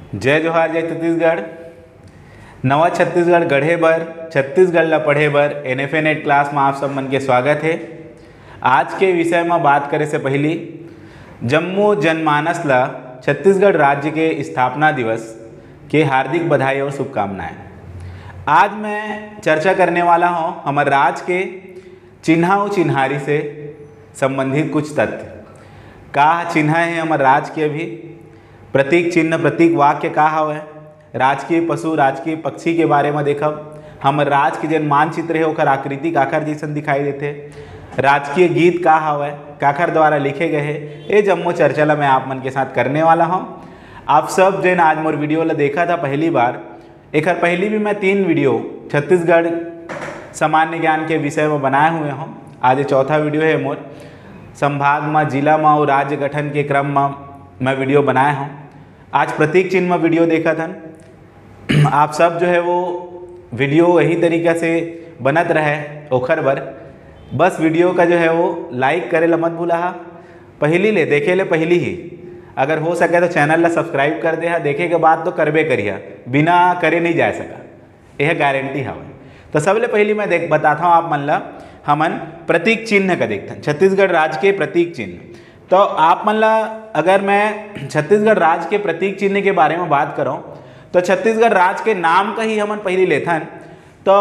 जय जोहार जय छत्तीसगढ़। नवा छत्तीसगढ़ गढ़े बर छत्तीसगढ़ ला पढ़े बर NFA नेट क्लास में आप सब मन के स्वागत है। आज के विषय में बात करे से पहले जम्मो जनमानस ला छत्तीसगढ़ राज्य के स्थापना दिवस के हार्दिक बधाई और शुभकामनाएं। आज मैं चर्चा करने वाला हूं हमारे राज्य के चिन्ह और चिन्हारी से संबंधित कुछ तथ्य। का चिन्ह है हमारे राज्य के, अभी प्रतीक चिन्ह प्रतीक वाक्य का हवे, राजकीय पशु राजकीय पक्षी के बारे में देखब। हमर राज्य के जन मानचित्र है ओकर आकृति काखर जैसन दिखाई देते। राजकीय गीत का हवे, काखर द्वारा लिखे गए हैं। ये जम्मो चर्चा ला मैं आप मन के साथ करने वाला हूँ। आप सब जन आज मोर वीडियो ला देखा था पहली बार, एक पहली भी मैं 3 वीडियो छत्तीसगढ़ सामान्य ज्ञान के विषय में बनाए हुए हूँ। आज चौथा वीडियो है मोर। संभाग में, जिला में और राज्य गठन के क्रम में मैं वीडियो बनाया हूँ। आज प्रतीक चिन्ह में वीडियो देखा था। आप सब जो है वो वीडियो यही तरीक़ा से बनत रहे ओखर बर। बस वीडियो का जो है वो लाइक करे ला मत भूला। पहली ले देखे ले पहली ही, अगर हो सके तो चैनल ला सब्सक्राइब कर दे। देखे के बाद तो करबे करिए, बिना करे नहीं जा सका, यह गारंटी हवे। तो सबले पहली मैं बताता हूँ आप मन ला हमन प्रतीक चिन्ह का देखते हैं। छत्तीसगढ़ राज्य के प्रतीक चिन्ह। तो आप मन ला अगर मैं छत्तीसगढ़ राज्य के प्रतीक चिन्ह के बारे में बात करूं तो छत्तीसगढ़ राज्य के नाम का ही हमन पहले लेथन। तो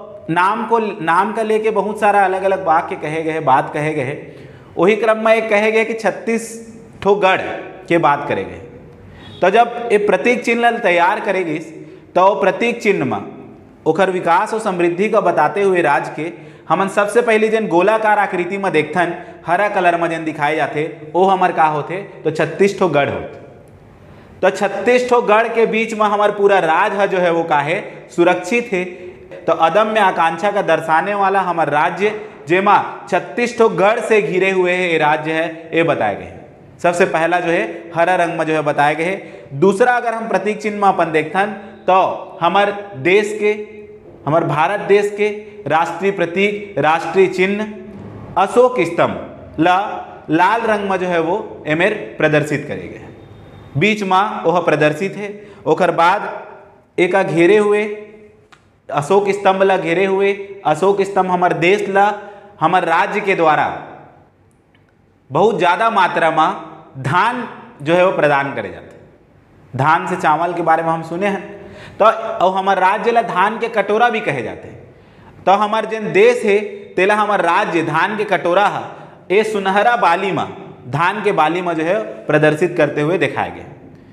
नाम का लेके बहुत सारा अलग अलग वाक्य कहे गए, बात कहे गए। वही क्रम में एक कहे गए कि 36 ठो गढ़ के बात करे गए। तो जब ये प्रतीक चिन्ह तैयार करेगी तो प्रतीक चिन्ह में ओखर विकास और समृद्धि का बताते हुए राज्य के हमन सबसे पहले जन गोलाकार आकृति में देखथन, हरा कलर में जन दिखाए जाते वो हमार का होते तो 36 ठो गढ़ होते। तो 36 ठो गढ़ के बीच में हमार पूरा राज्य जो है वो का है सुरक्षित है। तो अदम्य आकांक्षा का दर्शाने वाला हमार राज्य जेमा 36 ठो गढ़ से घिरे हुए है ये राज्य है, ये बताए गए। सबसे पहला जो है हरा रंग में जो है बताए गए। दूसरा अगर हम प्रतीक चिन्ह में अपन देखथन तो हमार देश के, हमार भारत देश के राष्ट्रीय प्रतीक राष्ट्रीय चिन्ह अशोक स्तंभ ला लाल रंग में जो है वो एमेर प्रदर्शित करे गए, बीच में वह प्रदर्शित है। ओकर बाद एक घेरे हुए अशोक स्तंभ ला घेरे हुए अशोक स्तंभ हमारे देश ला हमारे राज्य के द्वारा बहुत ज़्यादा मात्रा में धान जो है वो प्रदान करे जाते। धान से चावल के बारे में हम सुने हैं। तो हमारे राज्य ला धान के कटोरा भी कहे जाते हैं। तो हमारे जन देश है तेला हमारे राज्य धान के कटोरा है ये सुनहरा बाली में, धान के बाली में जो है प्रदर्शित करते हुए दिखाए गए।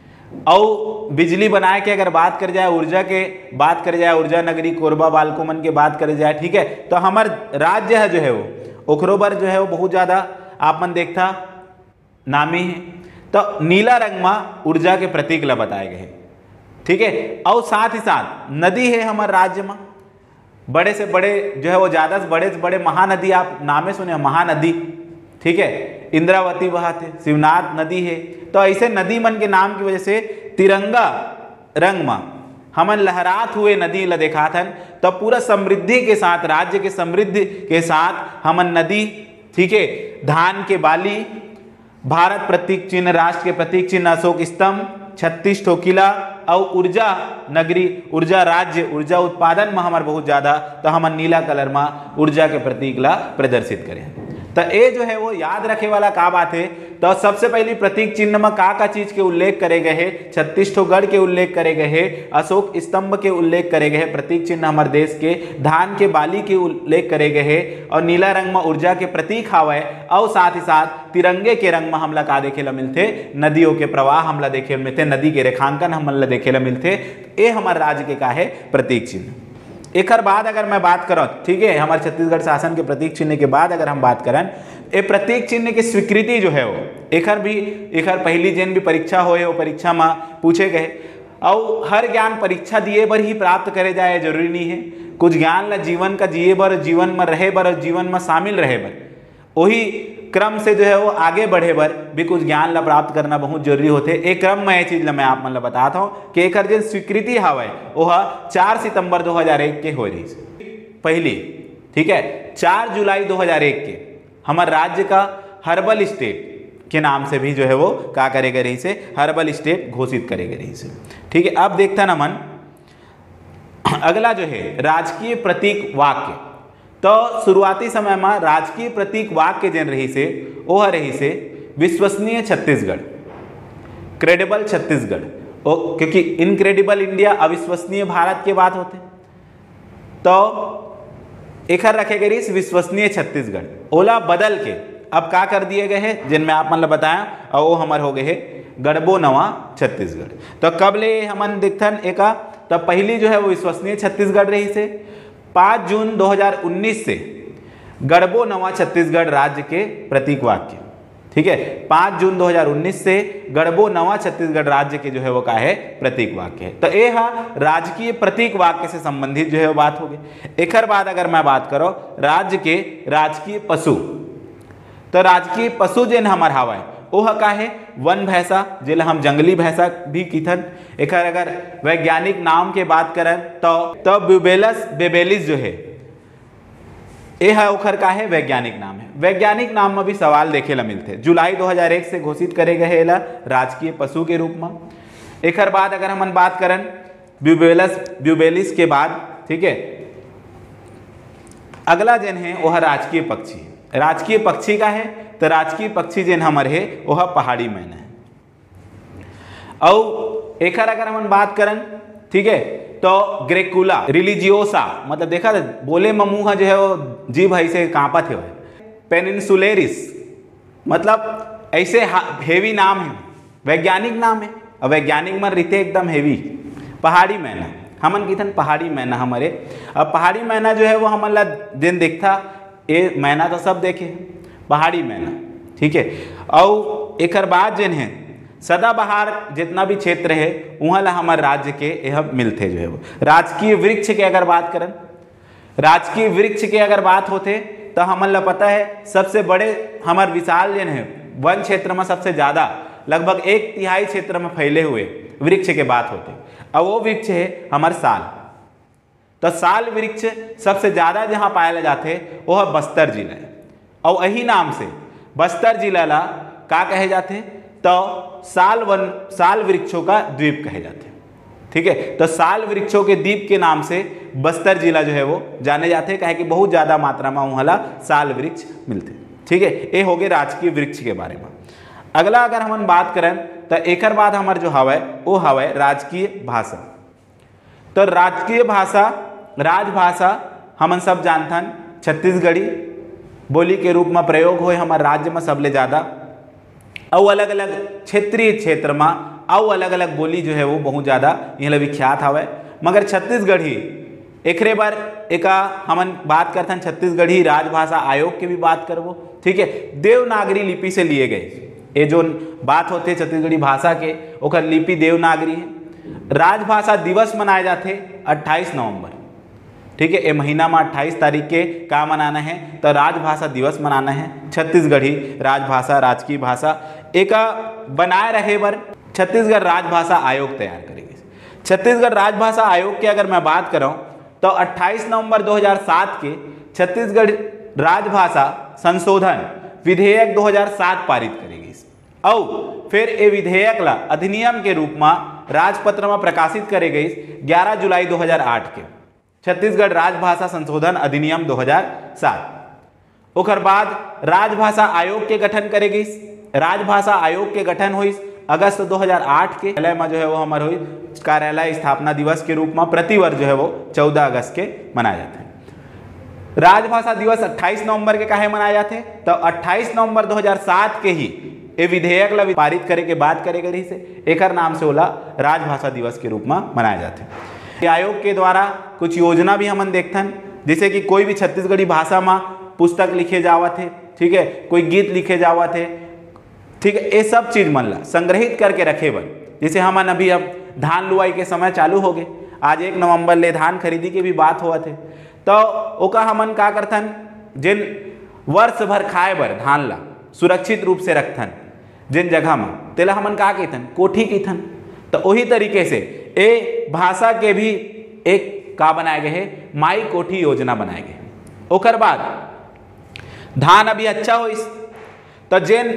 और बिजली बनाए के अगर बात कर जाए, ऊर्जा के बात कर जाए, ऊर्जा नगरी कोरबा बालकोमन के बात कर जाए, ठीक है। तो हमारे राज्य है जो है वो ओखरो बर जो है वो बहुत ज़्यादा आप मन देखता नामी है। तो नीला रंग में ऊर्जा के प्रतीक ला बताए गए, ठीक है। और साथ ही साथ नदी है हमारे राज्य में, बड़े से बड़े जो है वो ज़्यादा से बड़े महानदी आप नामे सुने, महानदी, ठीक है। इंद्रावती बहाते, शिवनाथ नदी है। तो ऐसे नदी मन के नाम की वजह से तिरंगा रंग में हमन लहरात हुए नदी ला देखा था। तो पूरा समृद्धि के साथ, राज्य के समृद्धि के साथ हमन नदी, ठीक है, धान के बाली, भारत प्रतीक चिन्ह राष्ट्र के प्रतीक चिन्ह अशोक स्तंभ, 36 ठो किला और ऊर्जा नगरी, ऊर्जा राज्य, ऊर्जा उत्पादन में हमारे बहुत ज़्यादा। तो हम नीला कलर में ऊर्जा के प्रतीक ला प्रदर्शित करें। तो ये जो है वो याद रखे वाला का बात है। तो सबसे पहली प्रतीक चिन्ह में का चीज के उल्लेख करे गए हैं, 36 ठो गढ़ के उल्लेख करे गए हैं, अशोक स्तंभ के उल्लेख करे गए हैं, प्रतीक चिन्ह हमारे देश के धान के बाली के उल्लेख करे गए हैं, और नीला रंग में ऊर्जा के प्रतीक हवा है। और साथ ही साथ तिरंगे के रंग में हमला का देखे ला मिलते, नदियों के प्रवाह हमला देखे मिलते, नदी के रेखांकन हमला देखे ला मिलते। ये हमारे राज्य के का है प्रतीक चिन्ह। एक बाद अगर मैं बात करूँ, ठीक है, हमारे छत्तीसगढ़ शासन के प्रतीक चिन्ह के बाद अगर हम बात करें, ये प्रतीक चिन्ह की स्वीकृति जो है वो एक पहली जन भी परीक्षा होए वो परीक्षा में पूछे गए। और हर ज्ञान परीक्षा दिए बर ही प्राप्त करे जाए जरूरी नहीं है। कुछ ज्ञान ला जीवन का जिए बर, जीवन में रहे बर और जीवन में शामिल रहे बर, वही क्रम से जो है वो आगे बढ़े बर भी कुछ ज्ञान ला प्राप्त करना बहुत जरूरी होते। एक क्रम में ये चीज ला मैं आप मन ला बताता हूँ कि एक जन स्वीकृति हवा वह 4 सितंबर 2001 के हो रही पहली, ठीक है। 4 जुलाई 2001 के हमारे राज्य का हर्बल स्टेट के नाम से भी जो है वो क्या करेगा रही से हर्बल स्टेट घोषित करेगा रही से। ठीक है, अब देखता ना मन अगला जो है राजकीय प्रतीक वाक्य। तो शुरुआती समय में राजकीय प्रतीक वाक्य जन रही से वह रही से विश्वसनीय छत्तीसगढ़, क्रेडिबल छत्तीसगढ़, क्योंकि इनक्रेडिबल इंडिया अविश्वसनीय भारत के बात होते तो एक रखे गए विश्वसनीय छत्तीसगढ़। ओला बदल के अब क्या कर दिए गए हैं जिनमें आप मतलब बताया और वो हमारे हो गए है गढ़बो नवा छत्तीसगढ़। तो कब ले हमन दिखथन एका, तो पहली जो है वो विश्वसनीय छत्तीसगढ़ रही से 5 जून 2019 से गढ़बो नवा छत्तीसगढ़ राज्य के प्रतीक वाक्य। ठीक है, 5 जून 2019 से गढ़बो नवा छत्तीसगढ़ राज्य के जो है वो क्या है प्रतीक वाक्य है। तो ये राजकीय प्रतीक वाक्य से संबंधित जो है वो बात हो गई। एक बाद अगर मैं बात करो राज्य के राजकीय पशु, तो राजकीय पशु जिन हमार हवा है वह का है वन भैंसा, जिला हम जंगली भैंसा भी किथन। एक अगर वैज्ञानिक नाम के बात करें तो ब्यूबेलस बेबेलिस जो है यह ओखर का है वैज्ञानिक नाम है। वैज्ञानिक नाम में भी सवाल देखे ला मिलते। जुलाई 2001 से घोषित करे गए है राजकीय पशु के रूप में। एक बाद अगर हम बात करें ब्यूबेलिस के बाद, ठीक है, अगला जन है वह राजकीय पक्षी। राजकीय पक्षी का है तो राजकीय पक्षी जिन हमर है वह पहाड़ी मैना है। और एक अगर हम बात करें, ठीक है, तो ग्रेकुला रिलीजियोसा, मतलब देखा बोले में मुंह जो है वो जीभ ऐसे कांपत है। पेनिनसुलेरिस, मतलब ऐसे हेवी नाम है, वैज्ञानिक नाम है और वैज्ञानिक में रहते एकदम हेवी। पहाड़ी मैना हमन किथन पहाड़ी मैना हमारे। अब पहाड़ी मैना जो है वो हमन दिन देखता ये मैना तो सब देखे पहाड़ी मैना। ठीक है, और एक बाद जिन है सदाबहार जितना भी क्षेत्र है वहाँ ला हमारे राज्य के यह मिलते जो है वो। राजकीय वृक्ष के अगर बात करें, राजकीय वृक्ष के अगर बात होते तो हमन ला पता है सबसे बड़े हमारे विशाल जन है वन क्षेत्र में सबसे ज़्यादा लगभग 1/3 क्षेत्र में फैले हुए वृक्ष के बात होते। और वो वृक्ष है हमारे साल। तो साल वृक्ष सबसे ज़्यादा जहाँ पाया जाते वह बस्तर जिला है। और यही नाम से बस्तर जिला ला का कहे जाते तो साल वृक्षों का द्वीप कहे जाते हैं। ठीक है, तो साल वृक्षों के द्वीप के नाम से बस्तर जिला जो है वो जाने जाते हैं, कहे कि बहुत ज़्यादा मात्रा में वहाँ साल वृक्ष मिलते। ठीक है, ये हो गए राजकीय वृक्ष के बारे में। अगला अगर हम बात करें तो एक बाद हमारे जो हवा है वो हवा है राजकीय भाषा। तो राजकीय भाषा राजभाषा हमन सब जानथन छत्तीसगढ़ी बोली के रूप में प्रयोग हो हमारे राज्य में सबले ज़्यादा। और अलग अलग क्षेत्रीय क्षेत्र में और अलग अलग बोली जो है वो बहुत ज़्यादा यहाँ विख्यात हवे। मगर छत्तीसगढ़ी एक बार एक हमन बात करते हैं छत्तीसगढ़ी राजभाषा आयोग की भी बात करबो। ठीक है, देवनागरी लिपि से लिए गए ये जो बात होते छत्तीसगढ़ी भाषा के ओकर लिपि देवनागरी है। राजभाषा दिवस मनाए जाते 28 नवंबर। ठीक है, ये महीना में 28 तारीख के का मनाना है तो राजभाषा दिवस मनाना है। छत्तीसगढ़ी राजभाषा राजकीय भाषा एक बनाए रहे बर छत्तीसगढ़ राजभाषा आयोग तैयार करेंगे। छत्तीसगढ़ राजभाषा आयोग की अगर मैं बात करूं तो 28 नवंबर 2007 के छत्तीसगढ़ राजभाषा संशोधन विधेयक 2007 पारित करेगी। और फिर ये विधेयक ला अधिनियम के रूप में राजपत्र में प्रकाशित करे गई 11 जुलाई 2008 के छत्तीसगढ़ राजभाषा संशोधन अधिनियम 2007। ओकर बाद राजभाषा आयोग के गठन करे गई। राजभाषा आयोग के गठन हुई अगस्त 2008 के कार्यालय में जो है वो हमारे हुई कार्यालय स्थापना दिवस के रूप में प्रतिवर्ष जो है वो 14 अगस्त के मनाए जाते हैं। राजभाषा दिवस 28 नवंबर के काहे मनाए जाते तो 28 नवंबर 2007 के ही ये विधेयक ला पारित करे के बाद करे गई से एक नाम से ओला राजभाषा दिवस के रूप में मनाए जाते हैं। आयोग के द्वारा कुछ योजना भी हमन देखथन, जैसे कि कोई भी छत्तीसगढ़ी भाषा में पुस्तक लिखे जावत है। ठीक है, कोई गीत लिखे जावत है। ठीक है, ये सब चीज मन ला संग्रहित करके रखे बर। जैसे हमन अभी अब धान लुआई के समय चालू हो गए, आज 1 नवंबर ले धान खरीदी के भी बात हुआ थे तो ओका हमन का करथन जिन वर्ष भर खाए बर धान ला सुरक्षित रूप से रखथन जिन जगह में तेला हमन का कहथन कोठी कहथन। तो वही तरीके से ए भाषा के भी एक का बनाए गए है माई कोठी योजना बनाए गए। ओकर बाद धान अभी अच्छा होइस तो जिन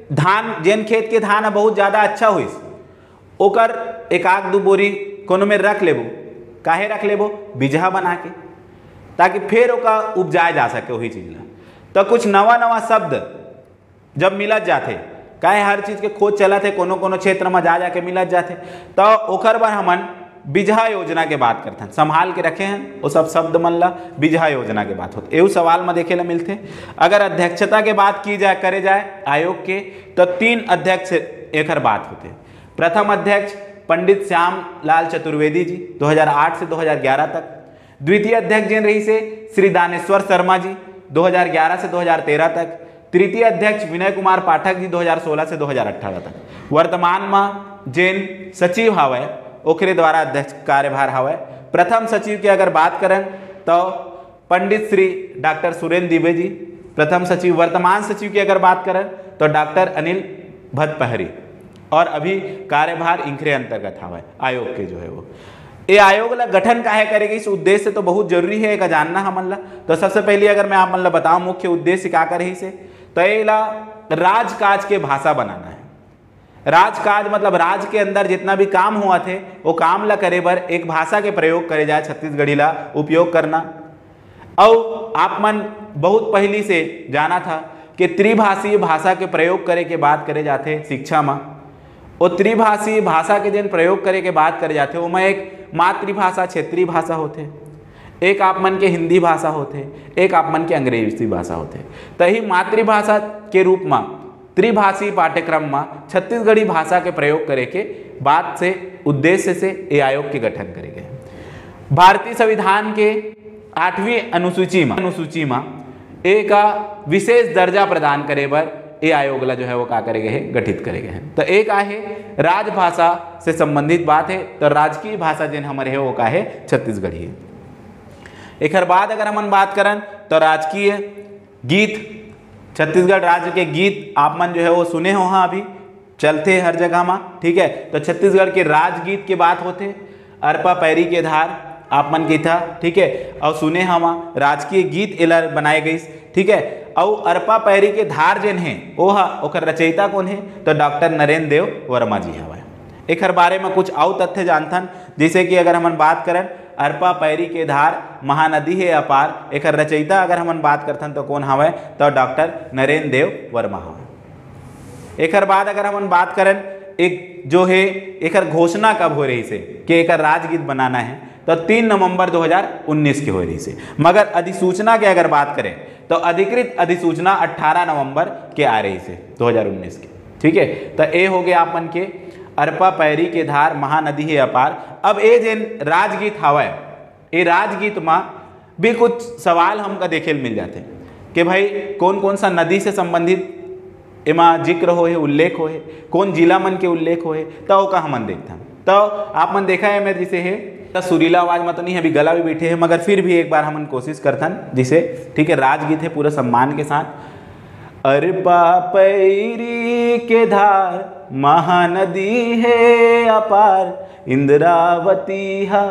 धान जेन खेत के धान बहुत ज़्यादा अच्छा होइस ओकर एक आध दू बोरी कोनो में रख लेबो। काहे रख लेबो? बिजहा बना के, ताकि फिर ओका उपजाए जा सके वही चीज़ ला। तो कुछ नवा नवा शब्द जब मिलत जाते, काहे हर चीज़ के खोज चलत है, कोनो कोनो क्षेत्र में जा जाके मिलत जाते, तो ओकर बर हमन बिजहा योजना के बात करते हैं। संभाल के रखे हैं वो सब शब्द मन ला, बिजहा योजना के बात होते। एवं सवाल में देखे ला मिलते। अगर अध्यक्षता के बात की जाए करे जाए आयोग के, तो 3 अध्यक्ष एक बात होते। प्रथम अध्यक्ष पंडित श्याम लाल चतुर्वेदी जी 2008 से 2011 तक। द्वितीय अध्यक्ष जिन रही से श्री दानेश्वर शर्मा जी 2011 से 2013 तक। तृतीय अध्यक्ष विनय कुमार पाठक जी 2016 से 2018 तक। वर्तमान में जिन सचिव हवय ओकरे द्वारा अध्यक्ष कार्यभार हवय। प्रथम सचिव की अगर बात करें तो पंडित श्री डॉक्टर सुरेंद्र दिवे जी प्रथम सचिव। वर्तमान सचिव की अगर बात करें तो डॉक्टर अनिल भतपहरी, और अभी कार्यभार इनके अंतर्गत हवय आयोग के जो है वो। ये आयोग ला गठन काहे करेगी, इस उद्देश्य तो बहुत जरूरी है का जानना हमन ला। तो सबसे पहले अगर मैं आप मन ला बताऊं मुख्य उद्देश्य क्या करे से, तो ये ला राजकाज के भाषा बनाना है। राजकाज मतलब राज के अंदर जितना भी काम हुआ थे वो काम ला करे बर एक भाषा के प्रयोग करे जाए, छत्तीसगढ़ी ला उपयोग करना। और आप मन बहुत पहली से जाना था कि त्रिभाषीय भाषा के प्रयोग करे के बात करे जाते शिक्षा में। और त्रिभाषीय भाषा के जिन प्रयोग करे के बात करे जाते वो एक मातृभाषा क्षेत्रीय भाषा होते, एक आप मन के हिंदी भाषा होते, एक आप मन के अंग्रेजी भाषा होते। तही मातृभाषा के रूप में त्रिभाषी पाठ्यक्रम में छत्तीसगढ़ी भाषा के प्रयोग करे के बात से उद्देश्य से ये आयोग के गठन करे गए। भारतीय संविधान के 8वीं अनुसूची में एक विशेष दर्जा प्रदान करे बर ये आयोग ला जो है वो क्या करे गए हैं, गठित करे गए हैं। तो एक आहे राजभाषा से संबंधित बात है, तो राजकीय भाषा जिन हमारे है वो का है छत्तीसगढ़ी है। एक बाद अगर हम बात करें तो राजकीय गीत, छत्तीसगढ़ राज्य के गीत आप मन जो है वो सुने हो, हाँ अभी चलते हर जगह में, ठीक है। तो छत्तीसगढ़ के राजगीत की बात होते, अरपा पैरी के धार आप मन की था, ठीक है। और सुने हम राजकीय गीत एला बनाए गई, ठीक है। और अरपा पैरी के धार जिन है ओकर रचयिता कौन है, तो डॉक्टर नरेंद्र देव वर्मा जी हवा। एक बारे में कुछ और तथ्य जानथन, जैसे कि अगर हम बात करें अरपा पैरी के धार महानदी है अपार, एक रचयिता अगर हम बात करथन तो कौन हवे, तो डॉक्टर नरेंद्र देव वर्मा हवे। एक बाद अगर हम बात करें एक जो है एक घोषणा कब हो रही से कि एक राजगीत बनाना है, तो 3 नवंबर 2019 के हो रही से। मगर अधिसूचना की अगर बात करें तो अधिकृत अधिसूचना 18 नवंबर के आ रही से 2019 के, ठीक है। तो ये हो गया आप मन के अरपा पैरी के धार महानदी है अपार। अब ये जिन राजगीत हवा ये राजगीत में भी कुछ सवाल हमका देखे मिल जाते कि भाई कौन कौन सा नदी से संबंधित एमा जिक्र हो है, उल्लेख हो है, कौन जिला मन के उल्लेख हो है, तो का हमन देखता। तो आप मन देखा है मेरे जिसे है तो सुरीला आवाज में तो नहीं, अभी गला भी बैठे हैं, मगर फिर भी एक बार हमन कोशिश करथन जिसे, ठीक है। राजगीत है पूरा सम्मान के साथ। अरपा पैरी के धार महानदी है अपार, इंद्रावती हा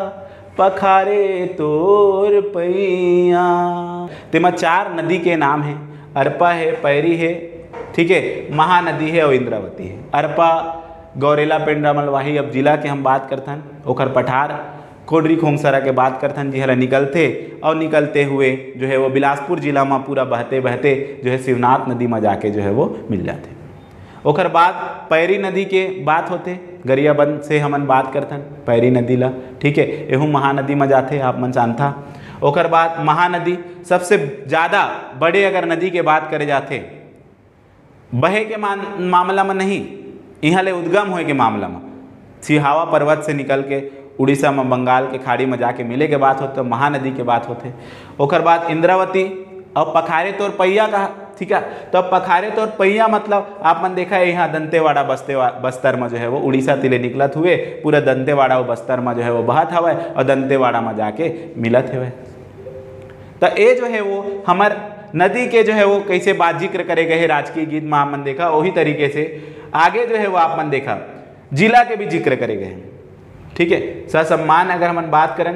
पखारे तोर पैया। तेमा 4 नदी के नाम है, अरपा है, पैरी है, ठीक है, महानदी है और इंद्रावती है। अरपा गौरेला पेंड्रा मलवाही अब जिला के हम बात करथन, ओकर पठार कोडरी खोंगसरा के बात करथन जी हला निकलते, और निकलते हुए जो है वो बिलासपुर जिला में पूरा बहते बहते जो है शिवनाथ नदी में जाके जो है वो मिल जाते। ओकर बाद पैरी नदी के बात होते, गरियाबंद से हमन बात करथन पैरी नदी ला, ठीक है, एहू महानदी में जाते आप मन जानता। ओकर बाद महानदी सबसे ज़्यादा बड़े अगर नदी के बात करे जाते, बहे के मामला में नहीं, यहाँ ले उद्गम होए के मामला में सिहावा पर्वत से निकल के उड़ीसा में बंगाल के खाड़ी में जाके मिले के बात होते, महानदी के बात होते। ओकर बाद इंद्रावती और पखारे तोर पैया का, ठीक है। तो पखारे तोर पैया मतलब आप मन देखा है यहाँ दंतेवाड़ा बस्तर में जो है वो उड़ीसा तिले निकलत हुए पूरा दंतेवाड़ा और बस्तर में जो है वो बहत हवा और दंतेवाड़ा में जाके मिलत हुए। तो ये जो है वो हमार नदी के जो है वो कैसे बात जिक्र करे गए राजकीय गीत में आप मन देखा, वही तरीके से आगे जो है वो आप मन देखा जिला के भी जिक्र करे गए, ठीक है। ससम्मान अगर हम बात करें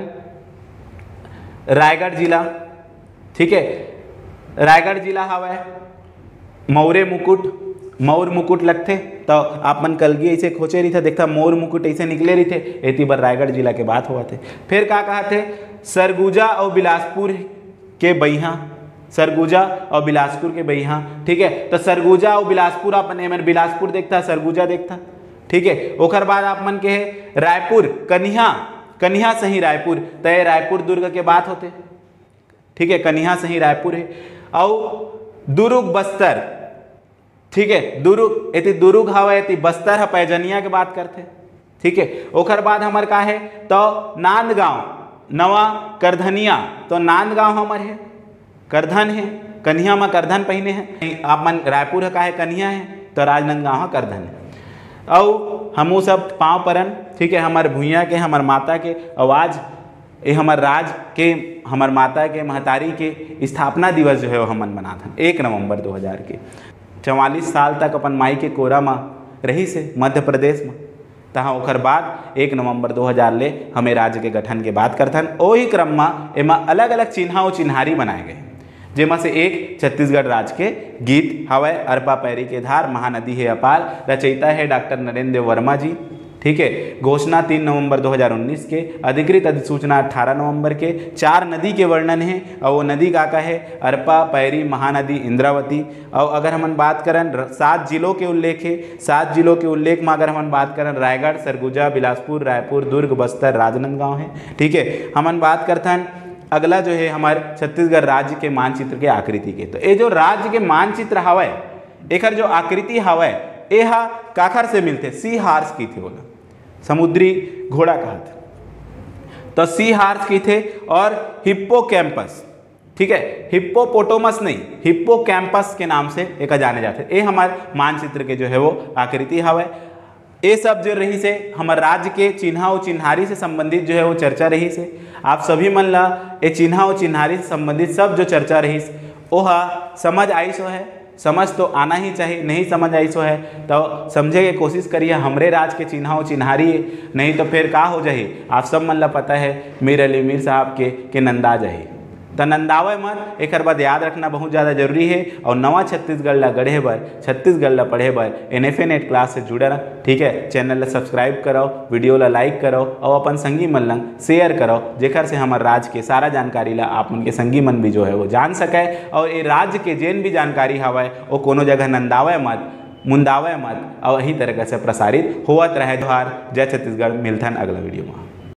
रायगढ़ जिला, ठीक है, रायगढ़ जिला हवा मौर्य मुकुट मोर मुकुट लगते तो आप मन कलगी ऐसे खोचे रही थे, देखता मोर मुकुट ऐसे निकले रही थे, एती बर रायगढ़ जिला के बात हुआ थे। फिर का कहा थे, सरगुजा और बिलासपुर के बइहा, सरगुजा और बिलासपुर के बइहा, ठीक है। तो सरगुजा और बिलासपुर अपन एमन बिलासपुर देखता, सरगुजा देखता, ठीक है। ओकर बाद आप मन के रायपुर कन्हा, कन्हा सही रायपुर, तो ये रायपुर दुर्ग के बात होते, ठीक है, कन्हा सही रायपुर है। और दुर्ग बस्तर, ठीक है, दुर्ग एति दुर्ग हवा एति बस्तर है पैजनिया के बात करते, ठीक है। ओकर बाद हमार का है तो नांदगांव, नवा करधनिया, तो नांदगांव हमार है करधन है, कन्हा में करधन पहने हैं। आप मन रायपुर है का है कन्हा है, तो राजनांदगांव करधन है। और हमू सब पाँव परन, ठीक है, हमार भूइया के, हमार माता के आवाज़, ये हमार राज के, हमार माता के, महतारी के स्थापना दिवस जो है वो हमन मनाथन 1 नवंबर 2000 के। 44 साल तक अपन माई के कोरा में रही से मध्य प्रदेश में, तहाँ ओकर बाद 1 नवंबर 2000 ले हमें राज्य के गठन के बात करथन। वही क्रम में एमा अलग अलग चिन्हा और चिन्हारी बनाए गए, जेमा से एक छत्तीसगढ़ राज्य के गीत हवय अरपा पैरी के धार महानदी है अपार, रचयिता है डॉक्टर नरेंद्र वर्मा जी, ठीक है। घोषणा 3 नवंबर 2019 के, अधिकृत अधिसूचना 18 नवंबर के। 4 नदी के वर्णन है और वो नदी का है अरपा पैरी महानदी इंद्रावती। और अगर हम बात करें 7 जिलों के उल्लेख है, 7 जिलों के उल्लेख में अगर हम बात करें रायगढ़, सरगुजा, बिलासपुर, रायपुर, दुर्ग, बस्तर, राजनांदगांव है, ठीक है। हम बात करते हैं अगला जो है हमारे छत्तीसगढ़ राज्य के मानचित्र के आकृति के। तो ये जो राज्य के मानचित्र हवय, एक जो आकृति हवय, ये काखर से मिलते, सी हार्स की थे, बोला समुद्री घोड़ा कहा था, तो सी हार्स की थे। और हिप्पोकैम्पस, ठीक है, हिप्पोपोटामस नहीं, हिप्पोकैम्पस के नाम से एक जाने जाते। ये हमारे मानचित्र के जो है वो आकृति हवय। ये सब जो रही से हमारे राज्य के चिन्हा और चिन्हारी से संबंधित जो है वो चर्चा रही से। आप सभी मन ला ये चिन्हा और चिन्हारी से संबंधित सब जो चर्चा रही वह समझ आई सो है, समझ तो आना ही चाहिए, नहीं समझ आई सो है तो समझे के कोशिश करिए हमरे राज के चिन्हा और चिन्हारी, नहीं तो फिर का हो जाए। आप सब मन ला पता है मीर अली मीर साहब के नंदा जाही, तो नंदावे मत, एक बात याद रखना बहुत ज़्यादा जरूरी है। और नवा छत्तीसगढ़ ला गढ़े बर, छत्तीसगढ़ ला पढ़े बर NFA नेट क्लास से जुड़े रह, ठीक है। चैनल ला सब्सक्राइब करो, वीडियो ला लाइक करो और अपन संगी मन लंग शेयर करो, जेकर से हमारे राज्य के सारा जानकारी ला आप उनके संगी मन भी जो है वो जान सके। और ये राज्य के जेन भी जानकारी हवा वो कोनो जगह नंदावे मत, मुंदावे मत, और यही तरीके से प्रसारित होवत रहे। जोहार, जय छत्तीसगढ़, मिलथन अगला वीडियो में।